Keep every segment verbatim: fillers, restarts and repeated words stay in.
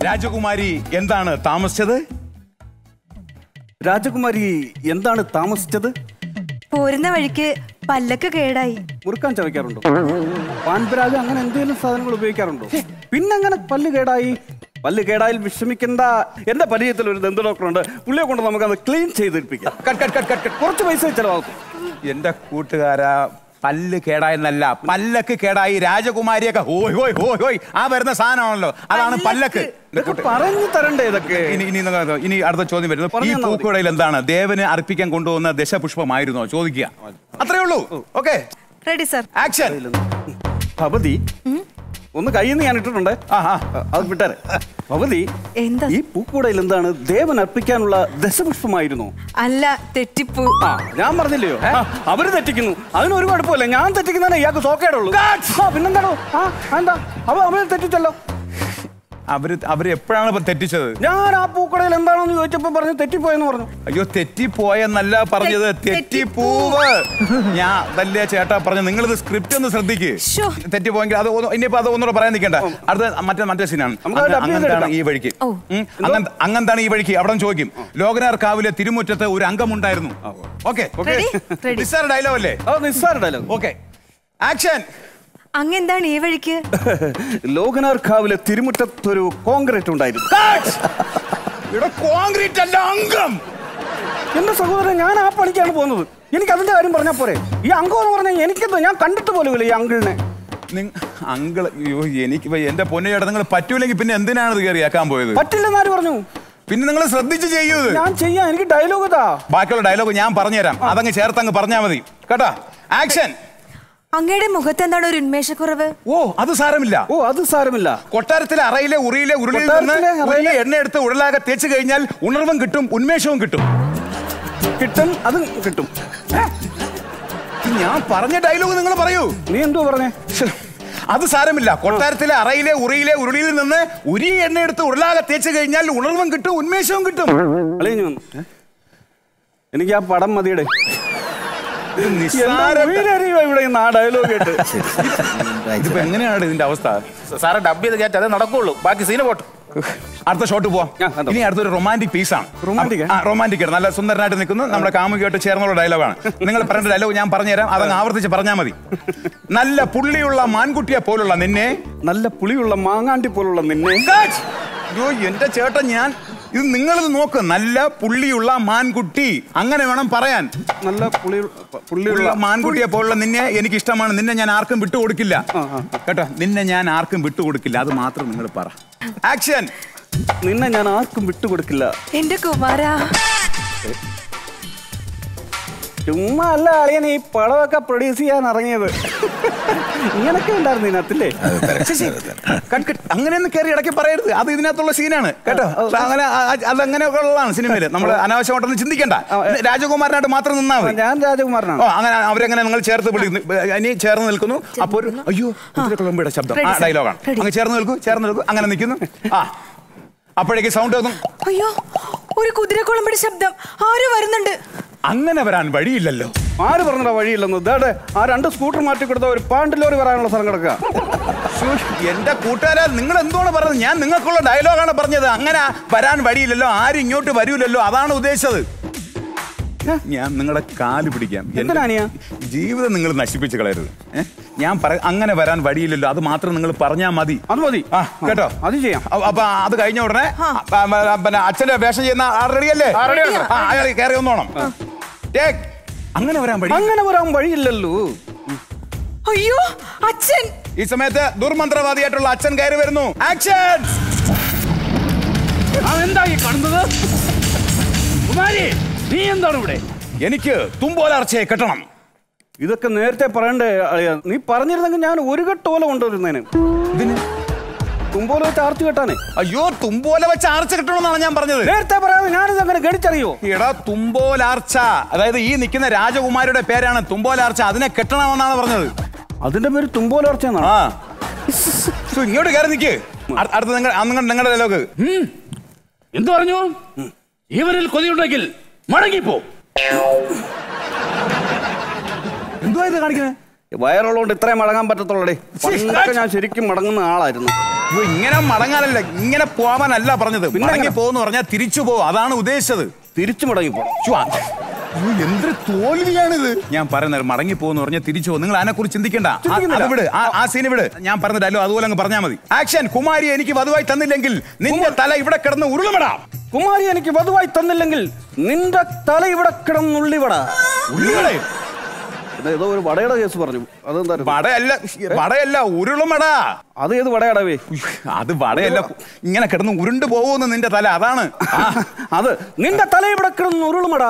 രാജകുമാരി എന്താണ് താമസിച്ചത്? രാജകുമാരി എന്താണ് താമസിച്ചത്? പോരുന്ന വഴിക്ക് പല്ലക്ക് കേടായി. മുറുക്കാൻ ചവയ്ക്കാറുണ്ടോ? പാൻപരാഗ് അങ്ങനെ എന്തെങ്കിലും സാധനങ്ങൾ ഉപയോഗിക്കാറുണ്ടോ? പിന്നെങ്ങനെ പല്ല് കേടായി? പല്ല് കേടായിൽ വിഷമിക്കേണ്ട. എന്റെ പരിചയത്തിൽ ഒരു ദന്ത ഡോക്ടറുണ്ട്, പുള്ളിയെ കൊണ്ട് നമുക്ക് അത് ക്ലീൻ ചെയ്തിരിപ്പിക്കാം. കുറച്ച് പൈസ ചെലവാക്കും. എന്റെ കൂട്ടുകാരാ, പല്ല് കേടായെന്നല്ല, പല്ലക്ക് കേടായി. രാജകുമാരിയൊക്കെ ഹോയ് ഹോയ് ഹോയ് ഹോയ് ആ വരുന്ന സാധനമാണല്ലോ, അതാണ് പല്ലക്ക്. പറഞ്ഞു തരണ്ടേ ഇതൊക്കെ? ഇനി ഇനി ഇനി അടുത്ത ചോദ്യം വരുന്നത്, ഈ പൂക്കുടയിൽ എന്താണ് ദേവന് അർപ്പിക്കാൻ കൊണ്ടുപോകുന്ന ദശപുഷ്പമായിരുന്നോ? ചോദിക്കുക, അത്രേ ഉള്ളൂ. Okay, ready sir. ആക്ഷൻ. ഭവതി, ഒന്ന് കയ്യിൽ നിന്ന് ഞാൻ ഇട്ടിട്ടുണ്ട്, അത് വിട്ടാരെ. ഭവതി, ഈ പൂക്കൂടയിൽ എന്താണ് ദേവൻ അർപ്പിക്കാനുള്ള ദശപുഷ്പമായിരുന്നു? അല്ല, തെറ്റിപ്പൂ. ആ, ഞാൻ പറഞ്ഞില്ലയോ, അവര് തെറ്റിക്കുന്നു, അതിനൊരു കുഴപ്പമില്ല. ഞാൻ തെറ്റിക്കുന്നതന്നെ ഇയാൾക്ക് സോക്കേടുള്ളൂ. പിന്നെന്താണോ? ആ എന്താ അവ അവര് തെറ്റിച്ചല്ലോ. അവര് അവര് എപ്പോഴാണ് തെറ്റിച്ചത്? ഞാൻ ആ പൂക്കടയിൽ എന്താണെന്ന് ചോദിച്ചപ്പോ പറഞ്ഞു തെറ്റിപ്പോയെന്ന് പറഞ്ഞു. അയ്യോ, തെറ്റിപ്പോയെന്നല്ല പറഞ്ഞത്, തെറ്റിപ്പൂവ്. ഞാൻ അതല്ലേ ചേട്ടാ പറഞ്ഞു. നിങ്ങളിത് സ്ക്രിപ്റ്റ് ഒന്ന് ശ്രദ്ധിക്ക്. തെറ്റിപ്പോയെങ്കിൽ അത് ഇനിയിപ്പോ അത് ഒന്നുകൂടെ പറയാൻ നിൽക്കണ്ട. അടുത്ത മറ്റേ മറ്റേ സീനാണ്. അങ്ങനെന്താണ് ഈ വഴിക്ക് അങ്ങനെന്താണ് ഈ വഴിക്ക് അവിടെ ചോദിക്കും. ലോകനാർ കാവിലെ തിരുമുറ്റത്ത് ഒരു അംഗമുണ്ടായിരുന്നു. ഓക്കെ, നിസ്സാര ഡയലോഗ് അല്ലേ? നിസ്സാര ഡയലോഗ്. Okay, action. അങ്ങെന്താണ് ഈ വഴിക്ക്? ലോകനാർ കാവിലെ തിരുമുറ്റത്തൊരു കോൺക്രീറ്റ് ഉണ്ടായിരുന്നു. കോൺക്രീറ്റ് അല്ല, അംഗം. എന്റെ സഹോദരൻ, ഞാൻ ആ പണിക്കാണ് പോകുന്നത്. എനിക്ക് അതിന്റെ കാര്യം പറഞ്ഞാൽ പോരെ? ഈ അംഗം എന്ന് പറഞ്ഞാൽ എനിക്കെന്തോ, ഞാൻ കണ്ടിട്ട് പോലുമില്ല ഈ അങ്കിളിനെ. അങ്കിൾ എനിക്ക് എന്റെ പൊന്നേട്ടാ, നിങ്ങൾ പറ്റൂലെങ്കിൽ പിന്നെ എന്തിനാണ് ഇത് കയറിയാക്കാൻ പോയത്? പറ്റില്ലെന്ന് ആര് പറഞ്ഞു? പിന്നെ നിങ്ങൾ ശ്രദ്ധിച്ച് ചെയ്യൂ. ഞാൻ ചെയ്യാം, എനിക്ക് ഡയലോഗ് താ. ബാക്കിയുള്ള ഡയലോഗ് ഞാൻ പറഞ്ഞുതരാം, അതങ്ങ് ചേർത്തങ്ങ് പറഞ്ഞാൽ മതി കേട്ടാ. ആക്ഷൻ. അങ്ങയുടെ മുഖത്ത് എന്താണ് ഒരു ഉന്മേഷക്കുറവ്? ഓ, അത് സാരമില്ല. ഓ, അത് സാരമില്ല. കൊട്ടാരത്തിലെ അറയിലെ ഉറിയിലെ ഉരുളിയിൽ നിന്ന് എണ്ണ എടുത്ത് ഉരുളാകെ തേച്ച് കഴിഞ്ഞാൽ ഉണർവും കിട്ടും, ഉന്മേഷവും കിട്ടും. കിട്ടും, അതും കിട്ടും. ഞാൻ പറഞ്ഞ ഡയലോഗ് നിങ്ങൾ പറയൂ. നീ എന്തോ പറഞ്ഞേ? അത് സാരമില്ല. കൊട്ടാരത്തിലെ അറയിലെ ഉറിയിലെ ഉരുളിയിൽ നിന്ന് ഉരി എണ്ണ എടുത്ത് ഉരുളാകെ തേച്ച് കഴിഞ്ഞാൽ ഉണർവും കിട്ടും, ഉന്മേഷവും കിട്ടും. എനിക്ക് ആ പടം മതിയുടെ. എങ്ങനെയാണ് ഇതിന്റെ അവസ്ഥ? സാറെ ഡബ് ചെയ്ത് കയറ്റി അതേ നടക്കുള്ളൂ, ബാക്കി സീന പോട്ടെ. അടുത്ത ഷോട്ട് പോവാം. ഇനി അടുത്തൊരു റൊമാൻറ്റിക് പീസാണ്. റൊമാൻറ്റിക് നല്ല സുന്ദരനായിട്ട് നിൽക്കുന്നു, നമ്മുടെ കാമുകിയായിട്ട് ചേർന്നുള്ള ഡയലോഗാണ്. നിങ്ങൾ പറയേണ്ട ഡയലോഗ് ഞാൻ പറഞ്ഞുതരാം, അതങ്ങ് ആവർത്തിച്ച് പറഞ്ഞാൽ മതി. നല്ല പുള്ളിയുള്ള മാൻകുട്ടിയെ പോലുള്ള നിന്നെ, നല്ല പുളിയുള്ള മാങ്ങാണ്ടി പോലുള്ള നിന്നെ. അയ്യോ എന്റെ ചേട്ടൻ, ഞാൻ ഇത് നിങ്ങളിത് നോക്ക്. നല്ല പുള്ളിയുള്ള മാൻകുട്ടി, അങ്ങനെ വേണം പറയാൻ. നല്ല പുള്ളി പുള്ളിയുള്ള മാൻകുട്ടിയെ പോലുള്ള നിന്നെ എനിക്ക് ഇഷ്ടമാണ്. നിന്നെ ഞാൻ ആർക്കും വിട്ടുകൊടുക്കില്ല കേട്ടോ. നിന്നെ ഞാൻ ആർക്കും വിട്ടുകൊടുക്കില്ല, അത് മാത്രം നിങ്ങൾ പറ. ആക്ഷൻ. നിന്നെ ഞാൻ ആർക്കും വിട്ടുകൊടുക്കില്ല. എന്റെ കുമാരാ, ചുമ്മാ അല്ല അളിയൻ ഈ പടമൊക്കെ പ്രൊഡ്യൂസ് ചെയ്യാൻ ഇറങ്ങിയത്. ഇങ്ങനൊക്കെ ഉണ്ടായിരുന്നു ഇതിനകത്തില്ലേ? അങ്ങനെയൊന്നും കയറി ഇടയ്ക്ക് പറയരുത്, അത് ഇതിനകത്തുള്ള സീനാണ് കേട്ടോ. അങ്ങനെ അതങ്ങനെയൊക്കെ ഉള്ളതാണ് സിനിമയിൽ. നമ്മൾ അനാവശ്യമായിട്ടൊന്നും ചിന്തിക്കണ്ട. രാജകുമാരനായിട്ട് മാത്രം നിന്നാ മതി. ഞാൻ രാജകുമാരനാണ്. അങ്ങനെ അവരെങ്ങനെ നിങ്ങൾ ചേർത്ത് വിളിക്കുന്നു, ഇനി ചേർന്ന് നിൽക്കുന്നു. അപ്പോൾ ഒരു അയ്യോ കുതിരക്കുളമ്പയുടെ ശബ്ദം, ആ ഡയലോഗാണ്. അങ്ങ് ചേർന്ന് നിൽക്കൂ, ചേർന്ന് നിൽക്കൂ, അങ്ങനെ നിൽക്കുന്നു. ആ അപ്പോഴേക്ക് സൗണ്ട് ഒന്നും, അയ്യോ ഒരു കുതിരക്കുളമ്പയുടെ ശബ്ദം, ആരോ വരുന്നുണ്ട്. അങ്ങനെ വരാൻ വഴിയില്ലല്ലോ. ആര് പറഞ്ഞ വഴിയില്ലെന്ന്? ഇതാടെ ആ രണ്ട് സ്കൂട്ടർ മാറ്റി കൊടുത്ത ഒരു പാണ്ട് ലോറി വരാനുള്ള സ്ഥലം കിടക്കുക. എന്റെ കൂട്ടുകാരാ, നിങ്ങൾ എന്താണ് പറഞ്ഞത്? ഞാൻ നിങ്ങൾക്കുള്ള ഡയലോഗാണ് പറഞ്ഞത്. അങ്ങനെ വരാൻ വഴിയില്ലല്ലോ, ആരും ഇങ്ങോട്ട് വരൂലല്ലോ, അതാണ് ഉദ്ദേശിച്ചത്. ഞാൻ നിങ്ങളുടെ കാല് പിടിക്കാം. ജീവിതം നിങ്ങൾ നശിപ്പിച്ച് കളയരുത്. ഞാൻ പറ അങ്ങനെ വരാൻ വഴിയില്ലല്ലോ, അത് മാത്രം നിങ്ങൾ പറഞ്ഞാൽ മതി. അത് മതി കേട്ടോ, അത് ചെയ്യാം. അപ്പൊ അത് കഴിഞ്ഞ ഉടനെ പിന്നെ അച്ഛന്റെ വേഷം ചെയ്യുന്ന റെഡിയല്ലേ? അയാൾ കയറി ഒന്നോണം. അങ്ങനെ വരാൻ വഴി അങ്ങനെ വരാൻ വഴിയില്ലല്ലോ. അയ്യോ അച്ഛൻ. ഈ സമയത്ത് ദുർമന്ത്രവാദിയായിട്ടുള്ള അച്ഛൻ കയറി വരുന്നു. ആക്ഷൻ. എന്താ ഈ കാണുന്നത്? കുമാരി, നീ എന്താണ് ഇവിടെ? എനിക്ക് തുമ്പോലാർച്ചയെ കെട്ടണം. ഇതൊക്കെ നേരത്തെ പറയണ്ടേ? നീ പറഞ്ഞിരുന്നെങ്കിൽ ഞാൻ ഒരു കെട്ടോല കൊണ്ടുവരുന്നേന്. ഇതിന് തുമ്പോല വെച്ച് ആർച്ച് കെട്ടാനേ. അയ്യോ, തുമ്പോല വെച്ച് ആർച്ച കെട്ടണമെന്നാണ് ഞാൻ പറഞ്ഞത്. നേരത്തെ പറയാതെ ഞാനിത് അങ്ങനെ ഗണിച്ചറിയോ? എടാ, തുമ്പോലാർച്ച, അതായത് ഈ നിൽക്കുന്ന രാജകുമാരിയുടെ പേരാണ് തുമ്പോലാർച്ച, അതിനെ കെട്ടണമെന്നാണ് പറഞ്ഞത്. അതിന്റെ പേര് തുമ്പോലാർച്ച എന്നാണ്. ആ, ഇങ്ങോട്ട് കയറി നിൽക്ക്. അടുത്ത നിങ്ങൾ നിങ്ങളുടെ ഡയലോഗ്. എന്ത് പറഞ്ഞു? ഇവരിൽ കൊതിയുണ്ടെങ്കിൽ മടങ്ങിപ്പോ. എന്തുവാ ഇത് കാണിക്കുന്നത്? വയറുള്ളതുകൊണ്ട് ഇത്രയും മടങ്ങാൻ പറ്റത്തുള്ളടേ. പണ്ടൊക്കെ ഞാൻ ശരിക്കും മടങ്ങുന്ന ആളായിരുന്നു. ഇങ്ങനെ മടങ്ങാനല്ല, ഇങ്ങനെ പോവാനല്ല പറഞ്ഞത്. മടങ്ങി പോകുന്നു പറഞ്ഞാൽ തിരിച്ചു പോകും, അതാണ് ഉദ്ദേശിച്ചത്. തിരിച്ചു മടങ്ങി പോകണം. എന്തൊരു തോൽവിയാണിത്. ഞാൻ പറയുന്നത് മടങ്ങി പോകുന്നു പറഞ്ഞാൽ തിരിച്ചു പോകും. നിങ്ങൾ അതിനെ കുറിച്ച് ചിന്തിക്കണ്ട. അത് വിട്, ആ സീൻ വിട്. ഞാൻ പറഞ്ഞ ഡയലോഗ് അതുപോലെ അങ്ങ് പറഞ്ഞാൽ മതി. ആക്ഷൻ. കുമാരി എനിക്ക് വധുവായി തന്നില്ലെങ്കിൽ നിന്റെ തല ഇവിടെ കിടന്ന് ഉരുളമടാ. കുമാരി എനിക്ക് വധുവായി തന്നില്ലെങ്കിൽ നിന്റെ തല ഇവിടെ കിടന്ന് ഉള്ളിവട. ഉള്ളിവടേ? ഏതോ ഒരു വടയുടെ കേസ് പറഞ്ഞു. അതെന്താ? വടയല്ല, വടയല്ല, ഉരുളുമട. അത് ഏത് വടയടവേ? അത് വടയല്ല, ഇങ്ങനെ കിടന്ന് ഉരുണ്ടു പോകുന്നു നിന്റെ തല, അതാണ്. അത് നിന്റെ തല ഇവിടെ കിടന്ന് ഉരുളുമടാ.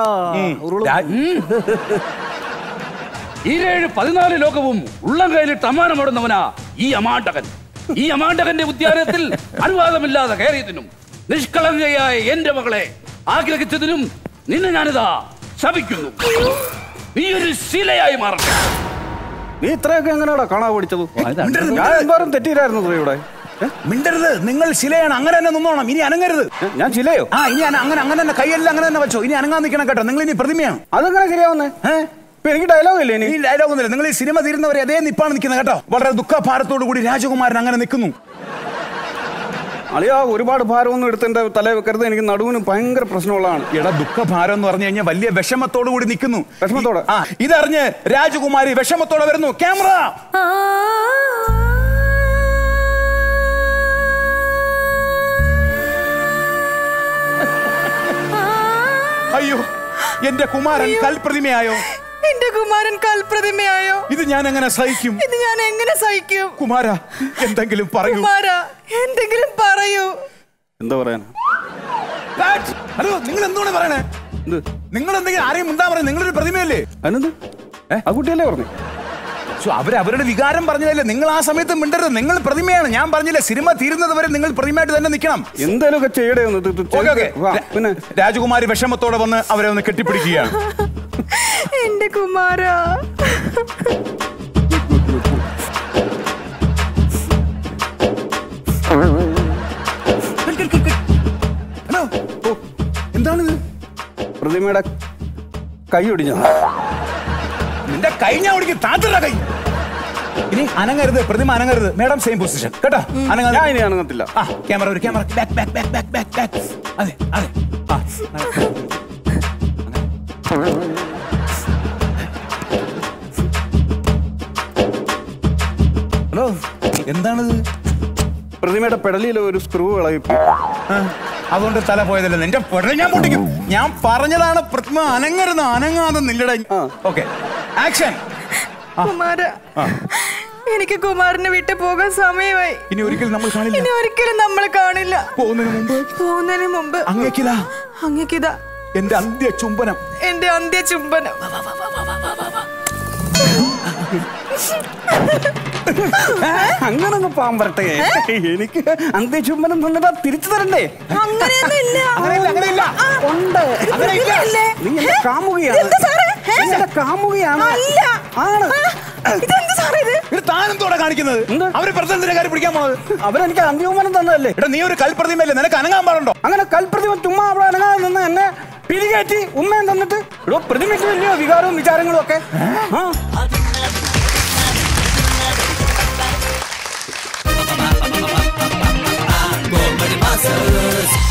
ഈരേഴ് പതിനാല് ലോകവും ഉള്ളം കയ്യിലിട്ട് അമ്മാനമോടുന്നവനാ ഈ അമാണ്ടകൻ. ഈ അമാണ്ടകന്റെ ഉദ്യാനത്തിൽ അനുവാദമില്ലാതെ കയറിയതിനും നിഷ്കളങ്കയായ എന്റെ മകളെ ആഗ്രഹിച്ചതിനും നിന്നെ ഞാനിതാ ശപിക്കുന്നു. നീ ഒരു ശിലയായി മാറണം. നീ ഇത്രയൊക്കെ എങ്ങനെയാടാ കാണാൻ പഠിച്ചത്? ഞാൻ എന്തോരം തെറ്റിയിരായിരുന്നു ഇവിടെ. മിണ്ടരുത്, നിങ്ങൾ ശിലയാണ്, അങ്ങനെ തന്നെ നിന്നോണം. ഇനി അനങ്ങരുത്. ഞാൻ ശിലയോ? ആ, ഇനി അങ്ങനെ അങ്ങനെ തന്നെ കൈയെല്ലാം അങ്ങനെ തന്നെ വെച്ചോ. ഇനി അനങ്ങാൻ നിൽക്കണം കേട്ടോ. നിങ്ങൾ ഇനി പ്രതിമയാണ്. അതെങ്ങനെ ശരിയാവുന്നേ? ഇപ്പൊ എനിക്ക് ഡയലോഗ് ഇല്ലേ? ഈ ഡയലോഗ് ഒന്നുമില്ല. നിങ്ങൾ ഈ സിനിമ തീരുന്നവരെ അതേ നിപ്പാണ് നിൽക്കുന്നത് കേട്ടോ. വളരെ ദുഃഖഭാരത്തോടു കൂടി രാജകുമാരൻ അങ്ങനെ നിൽക്കുന്നു. അളിയാ, ഒരുപാട് ഭാരമൊന്നും എടുത്തെന്റെ തല വെക്കരുത്. എനിക്ക് നടുവിന് ഭയങ്കര പ്രശ്നമുള്ളതാണ്. എടാ, ദുഃഖഭാരം എന്ന് പറഞ്ഞു കഴിഞ്ഞാൽ വലിയ വിഷമത്തോടു കൂടി നിൽക്കുന്നു. വിഷമത്തോടെ? ആ, ഇതറിഞ്ഞ് രാജകുമാരി വിഷമത്തോടെ വരുന്നു. ക്യാമറ. അയ്യോ, എന്റെ കുമാരൻ കൽപ്രതിമയായോ? എന്റെ കുമാരൻ കൽപ്രതിമയായോ? ഇത് ഞാൻ എങ്ങനെ സഹിക്കും? ഇത് ഞാൻ എങ്ങനെ സഹിക്കും? കുമാര, എന്തെങ്കിലും പറയൂ. കുമാര, എന്തെങ്കിലും പറയൂ. എന്താ പറയാനാ? ഹലോ, നിങ്ങൾ എന്താണ് പറയണേ? നിങ്ങൾ എന്തെങ്കിലും ആരെയും ഉണ്ടാ പറയുന്നത്? നിങ്ങളൊരു പ്രതിമയല്ലേ? അനന്ത് ആ കുട്ടിയല്ലേ പറഞ്ഞു? അവര് അവരുടെ വികാരം പറഞ്ഞതല്ലേ. നിങ്ങൾ ആ സമയത്ത് മിണ്ടരുത്. നിങ്ങൾ പ്രതിമയാണ്. ഞാൻ പറഞ്ഞില്ലേ, സിനിമ തീരുന്നത് വരെ നിങ്ങൾ പ്രതിമയായിട്ട് തന്നെ നിൽക്കണം. എന്തായാലും ചെയ്യടേ. പിന്നെ രാജകുമാരി വിഷമത്തോടെ വന്ന് അവരെ ഒന്ന് കെട്ടിപ്പിടിക്കുകയാണ്. എന്റെ കുമാര. എന്താണിത്? പ്രതിമയുടെ കൈ ഒടിഞ്ഞ. നിന്റെ കൈ ഞാൻ ഒടിക്കും. താത്തറ കൈ. ഇനി അനങ്ങരുത്, പ്രതിമ അനങ്ങരുത്. മേഡം സെയിം പൊസിഷൻ കേട്ടോ. ഞാൻ ഇനി അനങ്ങത്തില്ല. ആ, ക്യാമറ ഒരു camera. Back back back back back back. അതെ അതെ. ആ, ഹലോ, എന്താണിത്? പ്രതിമയുടെ പെടലിയിൽ ഒരു സ്ക്രൂ ഇളകിപ്പോ. അതുകൊണ്ട് തല പോയതല്ല. നിന്റെ പെടൽ ഞാൻ പൊട്ടിക്കും. ഞാൻ പറഞ്ഞതാണ് പ്രതിമ അനങ്ങരുത്. അനങ്ങാതെ നിങ്ങളുടെ. Okay, action. കുമാര, എനിക്ക് കുമാരനെ വിട്ട് പോകാൻ സമയമായി. ഇനി ഒരിക്കലും നമ്മൾ കാണില്ല. ഇനി ഒരിക്കലും നമ്മൾ കാണില്ല. പോകുന്നതിന് മുമ്പ് പോകുന്നതിന് മുമ്പ് അങ്ങേക്കിതാ അങ്ങേക്കിതാ എന്റെ അന്ത്യ ചുംബനം. എന്റെ അന്ത്യ ചുംബനം. അങ്ങനെ പാവം വരട്ടെ. എനിക്ക് അന്ത്യ ചുംബനം തന്നിട്ട് തിരിച്ചു തരണ്ടേ? അങ്ങനെയൊന്നുമില്ല. അങ്ങനെയില്ല. ഉണ്ട്. നീ എന്റെ കാമുകയാണ്. എന്റെ കാമുകയാണ്. ആണ്. താനെന്തോടെ കാണിക്കുന്നത്? അവര് പ്രസിഡന്റിന്റെ കാര്യം പിടിക്കാൻ പോണത്. അവരെനിക്ക് അന്ത്യചുംബനം തന്നതല്ലേ? എടാ, നീ ഒരു കൽപ്രതിമയല്ലേ? നിനക്ക് അനങ്ങാൻ പാടുണ്ടോ? അങ്ങനെ കൽപ്രതിമ ചുമ്മാ അവിടെ അനങ്ങാതെ നിന്ന് എന്നെ പിരികേറ്റി ഉമ്മയും തന്നിട്ട് ഇവിടെ പ്രതിമയ്ക്ക് വലിയ വികാരവും വിചാരങ്ങളും ഒക്കെ.